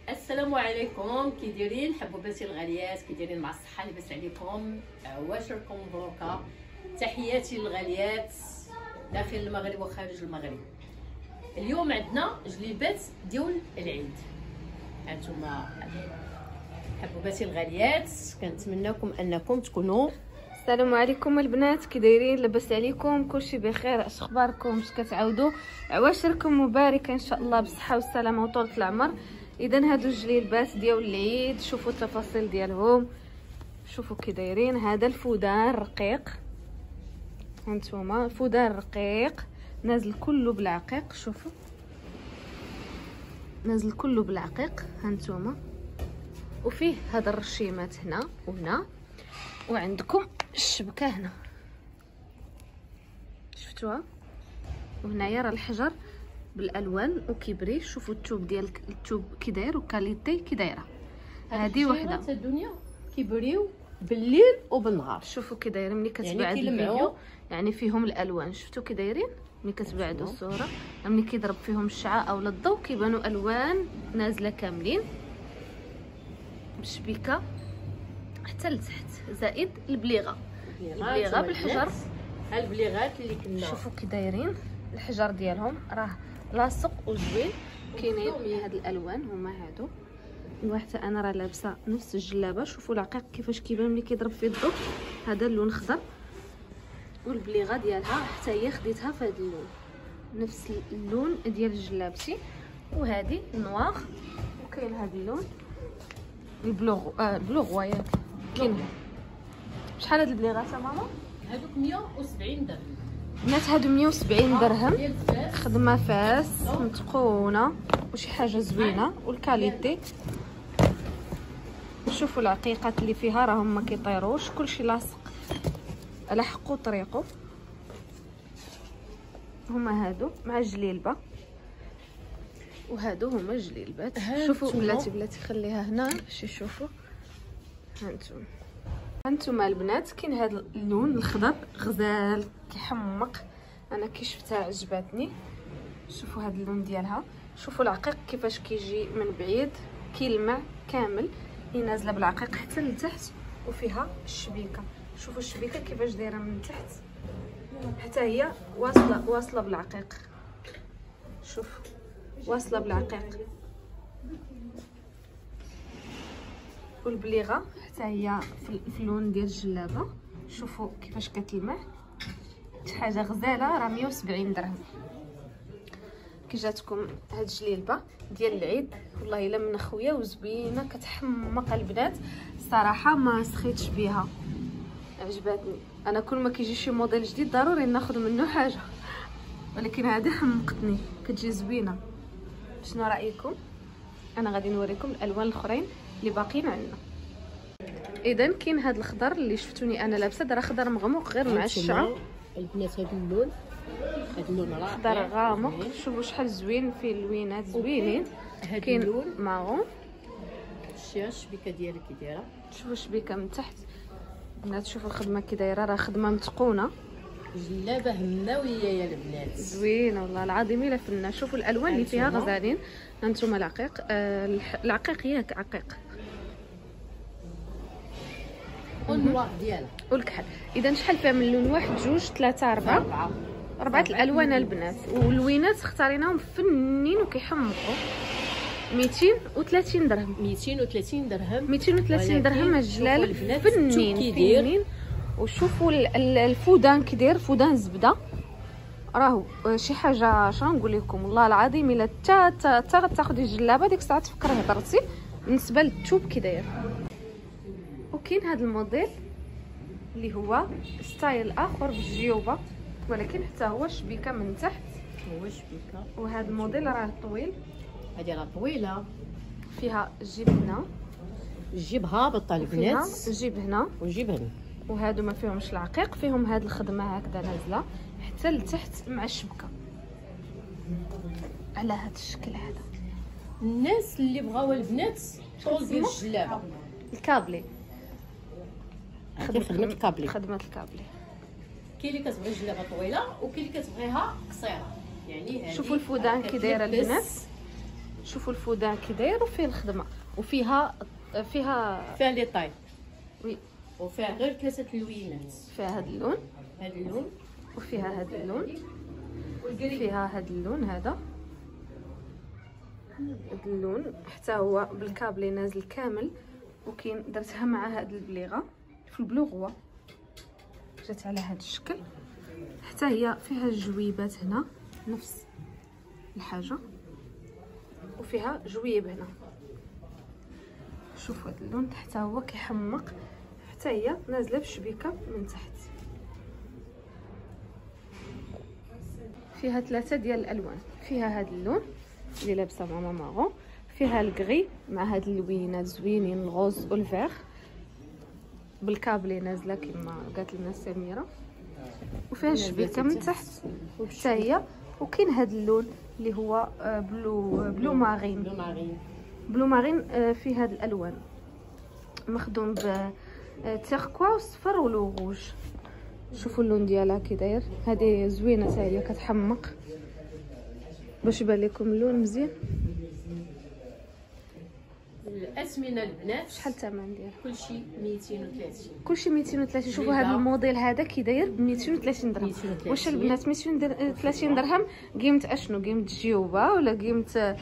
السلام عليكم، كي دايرين حبوباتي الغاليات؟ كي دايرين مع الصحه؟ لاباس عليكم؟ واشركم مبروكه. تحياتي للغاليات داخل المغرب وخارج المغرب. اليوم عندنا جليبات ديال العيد. هانتوما حبوباتي الغاليات، كنتمناكم انكم تكونوا. السلام عليكم البنات، كي دايرين؟ لاباس عليكم؟ كلشي بخير؟ اش اخباركم؟ اش كتعاودوا؟ عواشركم مباركه ان شاء الله بالصحه والسلامه وطولة العمر. اذا هادو الجليبات ديال العيد، شوفوا التفاصيل ديالهم، شوفوا كي دايرين. هذا الفودان رقيق، هانتوما الفودان رقيق نازل كله بالعقيق، شوفوا نازل كله بالعقيق هانتوما. وفيه هذا الرشيمات هنا وهنا، وعندكم الشبكه هنا شفتوها، وهنايا راه الحجر بالالوان وكيبري. شوفوا الثوب ديال الثوب كي داير وكاليتي كي دايره. هذه وحده هاد الدنيا كيبريو بالليل وبالنهار. شوفوا كي داير ملي كتبعد يعني الفيديو، يعني فيهم الالوان. شفتوا كي دايرين ملي كتبعدوا الصوره، ملي كيضرب فيهم الشعاع اولا الضوء كيبانوا الوان نازله كاملين بالشبيكه حتى لتحت، زائد البليغه بالحجر. ها البليغات اللي كنا شوفوا كي دايرين، الحجر ديالهم راه لاصق وزوين. كاينين هاد الالوان هما هادو. وحتى انا راه لابسه نفس الجلابه. شوفوا العقيق كيفاش كيبان ملي كيضرب فيه الضوء، هذا اللون خضر، والبليغه ديالها حتى هي خديتها في هذا اللون، نفس اللون ديال جلابتي. وهذه نوار، وكاين هذا اللون البلوغ ياك. كاين شحال هاد البليغات ماما؟ هذوك 170 درهم بنات، هادو 170 درهم. ديال الفاس، خدمه فاس متقونه وشي حاجه زوينه والكاليتي. شوفوا العقيقات اللي فيها راهم ما كيطيروش، كلشي لاصق على حقو طريقو. هما هادو مع الجليلبه، وهادو هما الجليلبات. شوفوا بلاتي خليها هنا باش يشوفوا. هانتوما البنات، كاين هذا اللون الخضر غزال كيحمق، انا كي شفتها عجبتني. شوفوا هذا اللون ديالها. شوفوا العقيق كيفاش كيجي من بعيد كيلمع كامل، هي نازله بالعقيق حتى لتحت، وفيها الشبيكه. شوفوا الشبيكه كيفاش دايره من تحت حتى هي واصله بالعقيق. شوف واصله بالعقيق، والبليغه حتى هي في اللون ديال الجلابه. شوفوا كيفاش كتلمع، شي حاجه غزاله. راه 170 درهم. كي جاتكم هاد الجليلبه ديال العيد والله الا من خويا وزوينه كتحمق البنات. الصراحه ما سخيتش بها، عجبتني. انا كل ما كيجي شي موديل جديد ضروري ناخذ منه حاجه، ولكن هذه حمقتني، كتجي زوينه. شنو رايكم؟ انا غادي نوريكم الالوان الاخرين اللي باقيين عندنا. اذا كاين هذا الخضر اللي شفتوني انا لابسه، راه خضر مغموق غير مع الشعر البنات. هذا اللون رائع، خضر غامق. شوفوا شحال زوين، فيه اللوينات زوينين. كاين اللون مارون. الشبيكه ديالها كي دايره. شوفوا الشبيكه من تحت البنات، شوفوا الخدمه كي دايره، راه خدمه متقونه، جلابه هماويه يا البنات، زوينه والله العظيم الا فنه. شوفوا الالوان اللي فيها غزالين. هانتوما العقيق، العقيق ياك عقيق، والنوار ديالها والكحل. اذا شحال فيها من لون؟ 1 2 3 4 الالوان البنات. واللوينات اختاريناهم فنين وكيحمقوا. 230 درهم. 230 درهم. 230 درهم الجلال، فنين. وشوفوا الفودان كي داير، فودان زبده، راهو شي حاجه شنو نقول لكم والله العظيم الا تا غتاخدي الجلابه ديك الساعه تفكري هضرتي. بالنسبه للثوب كي داير. وكاين هذا الموديل اللي هو ستايل اخر بالجيوبه، ولكن حتى هو شبيكه من تحت. هو شبيكه. وهذا الموديل راه طويل، هذه راه طويله، فيها الجيب هنا، الجيب هابط البنات، فيها الجيب هنا والجيب هنا. وهادو ما فيهمش العقيق، فيهم هاد الخدمه هكذا نازله حتى لتحت مع الشبكه على هذا الشكل هذا. الناس اللي بغاو البنات طول ديال الجلابه الكابلي، خدمه الكابلي. خدمه الكابلي. كاين اللي كتبغي الجلابه طويله، وكاين اللي كتبغيها قصيره. يعني هذه شوفوا الفودان كي دايره البنات، شوفوا الفودان كي داير وفيه الخدمه وفيها لي طاي وي وفيها غير 3 اللوينات. فيها هذا اللون، هذا اللون، وفيها هذا اللون، فيها هذا اللون، هذا اللون حتى هو بالكابلي نازل كامل. وكاين درتها مع هاد البليغه في البلوغوا، جات على هذا الشكل. حتى هي فيها الجويبات هنا نفس الحاجه، وفيها جويب هنا. شوفوا هذا اللون حتى هو كيحمق، حتى هي نازله بشبيكه من تحت. فيها 3 ديال الالوان، فيها هذا اللون اللي لابسه ماما مارون، فيها الكغي مع هاد اللوينات زوينين الغوز والفيغ بالكابلي نازله كما قالت لنا سميره، وفيها الشبيكه من تحت حتى هي. وكاين هاد اللون اللي هو بلو مارين. بلو مارين فيه هاد الالوان مخدوم بتيركوا وصفر ولو روج. شوفوا اللون ديالها كي داير، هذه زوينه حتى هي كتحمق باش يبان لكم اللون مزيان. الاسمنه البنات شحال الثمن ديالها؟ كلشي 230. كلشي 230. شوفوا هذا الموديل هذا كي داير ب 230 درهم. واش البنات 230 درهم قيمه اشنو؟ قيمه الجيوبه ولا قيمه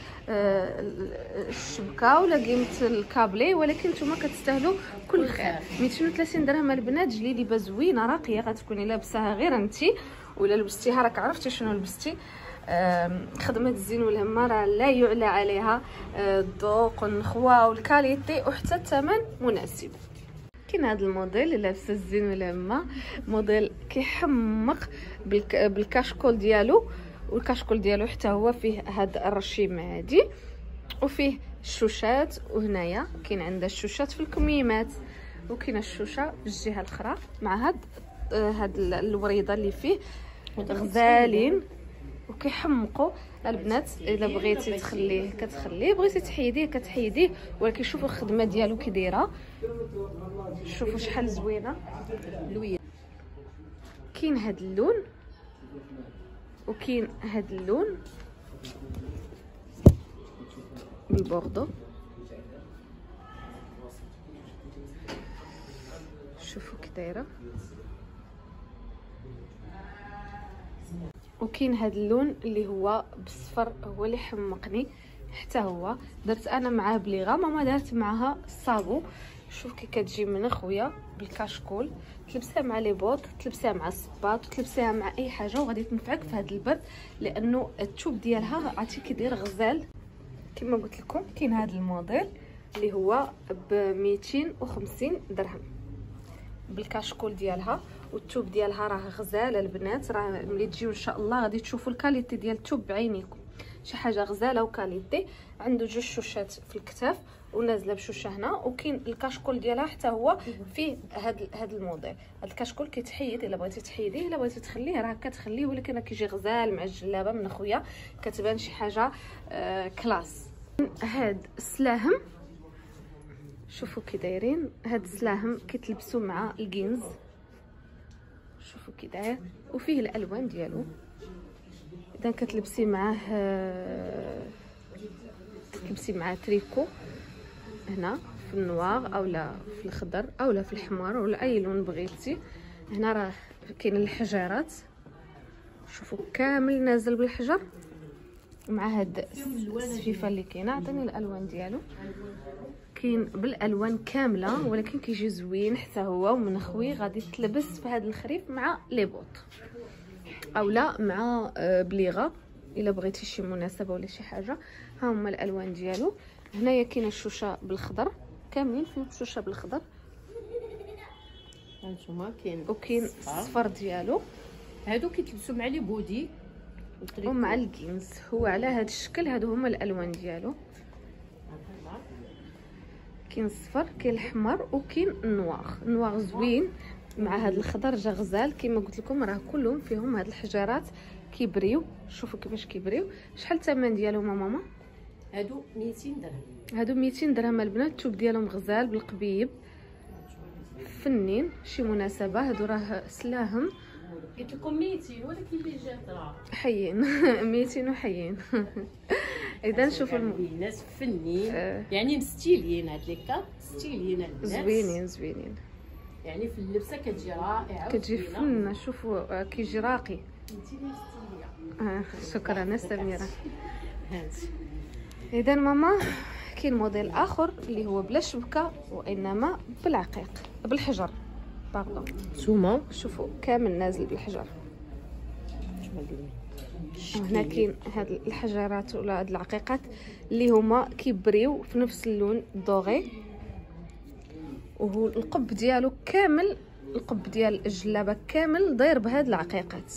الشبكه ولا قيمه الكابلي؟ ولكن نتوما كتستاهلوا كل خير. 230 درهم البنات، جليبه زوينه راقيه، غتكوني لابساها غير انتي ولا لبستيها راك عرفتي شنو لبستي. خدمه الزين والهمه راه لا يعلى عليها. الذوق والنخوه والكاليتي وحتى الثمن مناسب. كاين هذا الموديل اللي لابسه الزين والهمه، موديل كيحمق بالكاشكول ديالو، والكاشكول ديالو حتى هو فيه هذا الرشيم عادي وفيه الشوشات. وهنايا كاين عندها الشوشات في الكميمات، وكاين الشوشه في الجهه الاخرى مع هاد الوريضه اللي فيه غزالين وكيحمقوا البنات. الا بغيتي تخليه كتخليه، بغيتي تحيديه كتحيديه. ولكن شوفوا الخدمه ديالو كي دايره، شوفوا شحال زوينه. لوين كاين هذا اللون وكاين هذا اللون بالبوردو. شوفوا كي دايره. وكاين هذا اللون اللي هو بالصفر، هو اللي حمقني حتى هو. درت انا معاه بليغه، ماما دارت معاها الصابو. شوف كي كتجي من خويا بالكاشكول، تلبسها مع لي بوط، تلبسها مع الصباط، تلبسها مع اي حاجه وغادي تنفعك في هذا البرد، لانه الثوب ديالها عرفتي كيدير غزال كما قلت لكم. كاين هذا الموديل اللي هو ب 250 درهم بالكاشكول ديالها، والثوب ديالها راه غزاله البنات. راه ملي تجيو ان شاء الله غادي تشوفوا الكاليتي ديال الثوب بعينيكم، شي حاجه غزاله وكاليتي. عنده 2 شوشات في الكتاف ونازله بشوشه هنا، وكاين الكاشكول ديالها حتى هو فيه هاد الموديل. هاد الكاشكول كيتحيد الا بغيتي تحيديه، الا بغيتي تخليه راه كتخليه، ولكن كيجي غزال مع الجلابه من خويا، كتبان شي حاجه كلاس. هاد السلاهم شوفوا كي دايرين، هاد السلاهم كيتلبسوا مع الجينز. شوفوا كي داير، وفيه الالوان ديالو. اذا كتلبسي معاه تلبسي معاه تريكو هنا في النوار اولا في الخضر اولا في الحمار ولا اي لون بغيتي. هنا راه كاين الحجارات، شوفوا كامل نازل بالحجر مع هاد السفيفه اللي كاينه. عطيني الالوان ديالو. كاين بالالوان كامله، ولكن كيجي زوين حتى هو ومنخوي. غادي تلبس في هذا الخريف مع لي بوط اولا مع بليغه الا بغيتي شي مناسبه ولا شي حاجه. ها هما الالوان ديالو. هنايا كاينه الشوشه بالخضر، كاملين فيهم الشوشه بالخضر. هانتوما كاين وكاين الصفر ديالو. هادو كيتلبسوا مع لي بودي ومع الجينز. هو على هذا الشكل. هادو هما الالوان ديالو. كاين الصفر، كاين الاحمر، وكاين النوار. النوار زوين مع هذا الخضر جا غزال. كما قلت لكم راه كلهم فيهم هاد الحجارات كيبريو. شوفوا كيفاش كيبريو. شحال الثمن ديالهم ماما؟ هادو 200 درهم. هادو 200 درهم البنات. الثوب ديالهم غزال بالقبيب فنين، شي مناسبه. هادو راه سلاهم. قلت لكم 200 ولكن اللي جات راه حيين 200 وحيين اذا شوفوا الوينات فنين يعني مستيلين هاد لي كات ستيلين زوينين زوينين يعني في اللبسه كتجي رائعه كتجي فنه. شوفوا كيجي راقي. شكرا سميره. اذا ماما كاين موديل اخر اللي هو بلا شبكه وانما بالعقيق بالحجر باردون. نتوما شوفوا كامل نازل بالحجر. هنا كاين هاد الحجرات ولا هاد العقيقات اللي هما كيبريو في نفس اللون دوغي، وهو القب ديالو كامل، القب ديال الجلابه كامل داير بهاد العقيقات.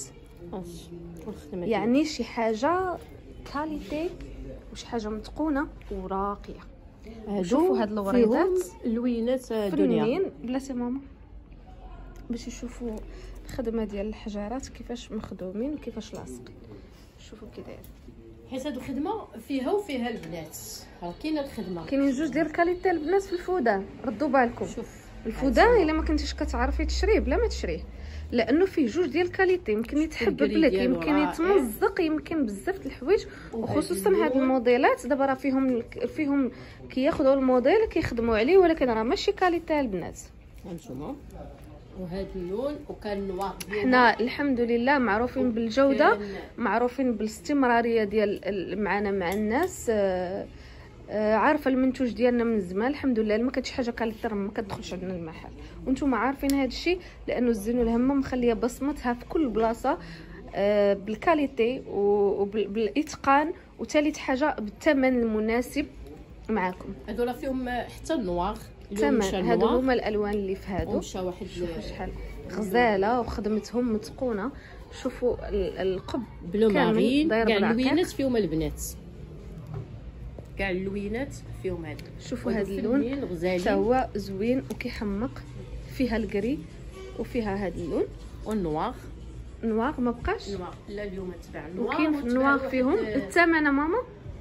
يعني شي حاجه كاليتي وشي حاجه متقونه وراقيه. شوفوا هاد الوريدات اللوينات فنين بلاتي ماما باش يشوفوا الخدمه ديال الحجارات كيفاش مخدومين وكيفاش لاصقين. شوفوا كي داير، حيت هاد الخدمه فيها وفيها البنات. راه كاينه الخدمه، كاينين جوج ديال الكاليتي البنات في الفودان. ردوا بالكم شوف الفودان الا ما كنتيش كتعرفي تشريه بلا ما تشريه، لانه فيه جوج ديال الكاليتي. يمكن يتحبب لك، يمكن يتمزق، يمكن بزاف د الحوايج. وخصوصا هاد الموديلات دابا راه فيهم كياخذوا الموديل كيخدموا عليه، ولكن راه ماشي كاليتي البنات. هانتوما وهذا اللون وكان النوار ديالو. حنا الحمد لله معروفين بالجوده، معروفين بالاستمراريه ديال معنا مع الناس. عارفه المنتوج ديالنا من زمان الحمد لله. ما كانتش حاجه كاليتي ما كتدخلش عندنا المحل، وانتم عارفين هذا الشيء، لانه الزين والهمه مخليه بصمتها في كل بلاصه بالكاليتي وبالاتقان، وثالث حاجه بالثمن المناسب معكم. هذولا فيهم حتى النوار تمام. هادو هما الالوان اللي في هادو. مشى واحد شحال غزاله وخدمتهم متقونه. شوفوا القب بلو مارين كاع اللوينات فيهم البنات، كاع اللوينات فيهم هذا. شوفوا هذا اللون حتى هو زوين وكيحمق. فيها الكري وفيها هذا اللون والنوار. نوار ما بقاش نوار. لا اليوم تباع النوار، وكاين في النوار فيهم الثمن ماما.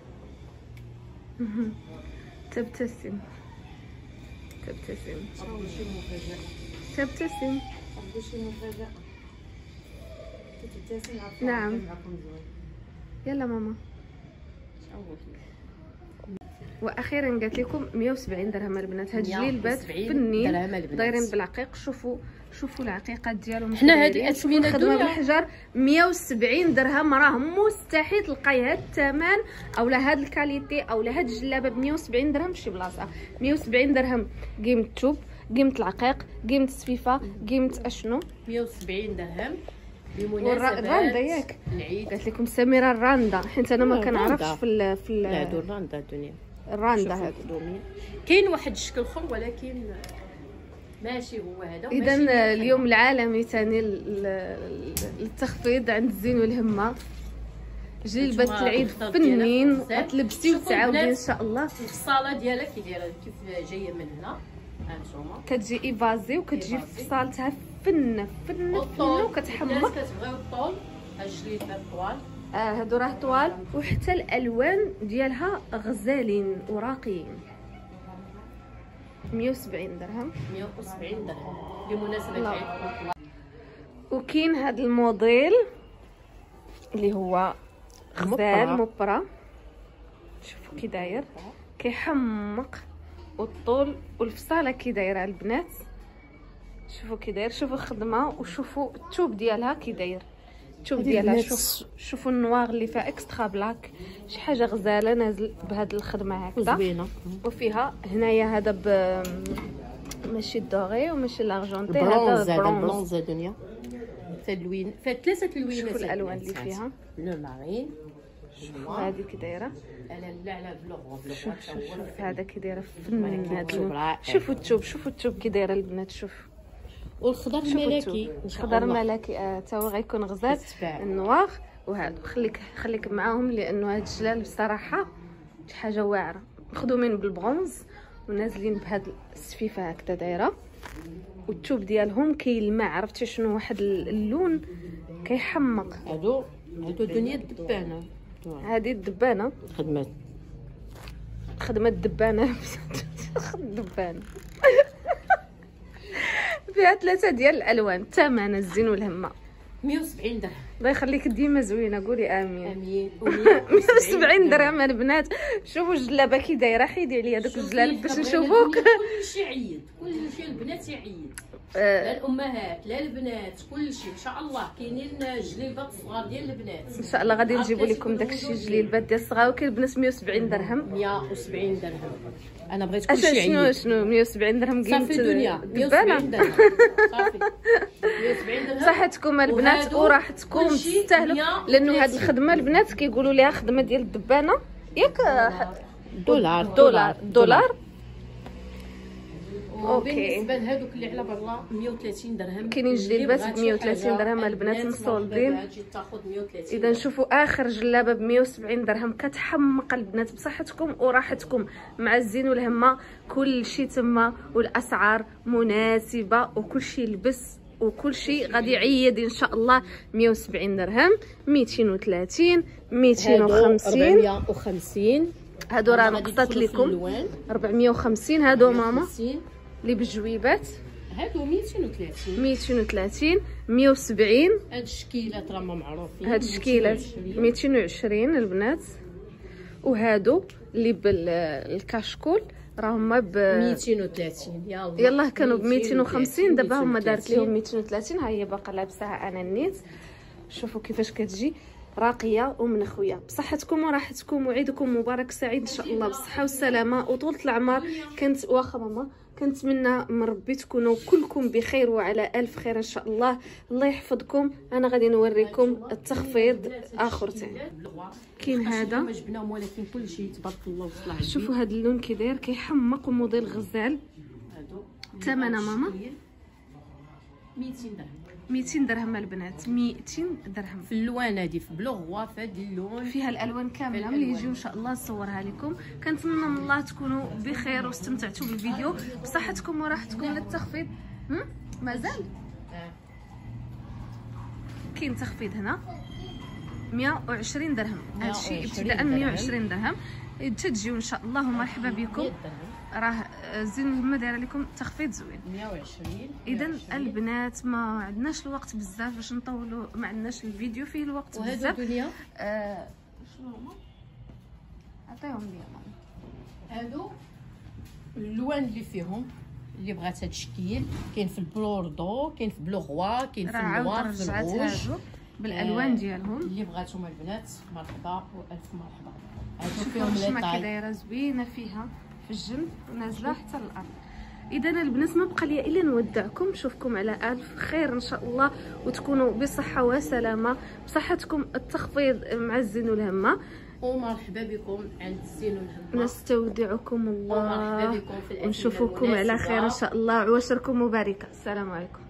تبتسم تبتسم شي مفاجاه. تبتسم شي مفاجاه. تبتسم. نعم يلا ماما. واخيرا قالت لكم 170 درهم البنات. هاد الجليبات فنين دايرين بالعقيق. شوفوا العقيقات ديالهم. حنا هاد الاثمنه خدمه بالحجر 170 درهم. راه مستحيل تلقاي هاد الثمن اولا هاد الكاليتي اولا هاد الجلابه ب 170 درهم فشي بلاصه. 170 درهم قيمه الثوب، قيمه العقيق، قيمه السفيفه، قيمه اشنو. 170 درهم بمناسبه الراندا ياك العيد. قالت لكم سميره الراندا، حيت انا ما كنعرفش في لا هادو الراندا الدنيا الراندا هادو. كاين واحد الشكل اخر ولكن ماشي هو هذا. اذا اليوم العالمي ثاني للتخفيض عند الزين والهمه. جلبات العيد فنين غتلبسي وتعاودي ان شاء الله. الصاله ديالها كي دايره كيف جايه من هنا هانتوما كتجي ايفازي وكتجي في صالتها فنه وكتحمق. الناس كتبغيو الطول. هاد الجليبات طوال هادو راه طوال، وحتى الالوان ديالها غزالين وراقيين. 170 درهم 170 درهم بمناسبه العيد. وكاين هاد الموديل اللي هو غزال مبرة. شوفوا كي داير كيحمق، والطول والفصاله كي دايره البنات. شوفوا كي داير، شوفوا الخدمه وشوفوا الثوب ديالها كي داير. الثوب ديالها شوفوا النوار اللي فيها اكسترا بلاك. شي حاجه غزاله نازل بهاد الخدمه هكذا زوينه. وفيها هنايا هذا ماشي الدوغي وماشي لارجونتي، هذا البرونز دنيا. فاللوين فثلاثه اللوينات. شوفوا الالوان اللي فيها. لو مارين هذه كي دايره. لا بلو. شوف هذا كي دايره فنين هذا. شوفوا الثوب كي دايره البنات. شوف والخضر الملكي. الخضر الملكي تا هو غيكون غزال. النوار وهذا خليك معاهم، لانه هاد الجلال بصراحه شي حاجه واعره. مخدومين بالبرونز ونازلين بهاد السفيفه هكذا دايره، والثوب ديالهم كيلمع. عرفتي شنو؟ واحد اللون كيحمق. هادو الدنيا الدبانه. هذه الدبانه خدمه الدبانه. الدبانه فيها ثلاثه ديال الالوان. ثمن الزين والهمه 170 درهم. الله يخليك ديما زوينه، قولي امين. امين. 170 درهم البنات. شوفوا الجلابه كي دايره، حيدي عليا دوك الجلالب باش نشوفوك. كلشي عيد، كلشي البنات يعيد، لا الامهات لا البنات، كلشي ان شاء الله. كاينين جليبات صغار ديال البنات ان شاء الله غادي نجيبوا لكم داكشي جليبات ديال الصغار. وكاين البنات 170 درهم. 170 درهم. انا بغيت كلشي عيد. شنو 170 درهم صافي دنيا. 170 درهم صافي. 170 درهم. صحتكم البنات وراحتكم، تستاهلوا. لانه هاد الخدمه البنات كيقولوا ليها خدمه ديال الدبانه ياك. دولار. وبالنسبه لهذوك اللي على برا 130 درهم. كاينين جليبات ب 130 درهم البنات مصولدين. اذا نشوفوا اخر جلابه ب 170 درهم كتحمق البنات بصحتكم وراحتكم مع الزين والهمه. كل شيء تما والاسعار مناسبه وكل شيء لبس وكل شيء غادي يعيد ان شاء الله. 170 درهم، 230، 250، 450. هادو راه نقصت لكم 450. هادو ماما اللي بالجويبات هادو 230، 170. هاد الشكيلات راه معروفين. هاد الشكيلات 220 البنات. وهادو اللي بالكاشكول راهما ب 230. يلاه كانوا ب 250. دابا هما دارت لهم 230. ها هي باقا لابساها انا النيت. شوفوا كيفاش كتجي راقيه ومنخويه بصحتكم وراحتكم. وعيدكم مبارك سعيد ان شاء الله بالصحه والسلامه وطولة العمر. كنت واخا ماما كنتمنى من ربي تكونوا كلكم بخير وعلى الف خير ان شاء الله. الله يحفظكم. انا غادي نوريكم التخفيض اخر تاني. كاين هذا ما جبناهم ولكن كلشي تبارك الله وصلح. شوفوا هذا اللون كي داير كيحمق وموديل غزال. هادو ثمنه ماما 200 درهم. 200 درهم البنات. 200 درهم في اللوان هذه في بلوغوا. في هذا اللون فيها الالوان كامله. ملي يجيو ان شاء الله نصورها لكم. كنتمنى من الله تكونوا بخير واستمتعتوا بالفيديو بصحتكم وراحتكم. للتخفيض مازال كاين تخفيض هنا 120 درهم. هادشي ابتداء 120 درهم. تجيو ان شاء الله ومرحبا بكم. راه زين الهمه دايره لكم تخفيض زوين 120. اذا البنات ما عندناش الوقت بزاف باش نطولوا، ما عندناش الفيديو فيه الوقت بزاف. وهادو دنيا شنو هما عطيهم لي ماما. هادو اللوان اللي فيهم اللي بغات هاد الشكل. كاين في البلوردو، كاين في بلوغوا، كاين في النوار، في الغوج، بالالوان ديالهم. اللي بغاتهم البنات مرحبا والف مرحبا. هادو فيهم فيهم لي طاي دايره زوينه فيها في الجنب ونازله حتى الارض. اذا البنات ما بقى لي الا نودعكم. نشوفكم على الف خير ان شاء الله وتكونوا بصحه وسلامه بصحتكم. التخفيض مع الزين والهمه. ومرحبا بكم عند الزين والهمه. نستودعكم الله ومرحبا بكم في ونشوفكم على خير ان شاء الله. عواشركم مباركه. السلام عليكم.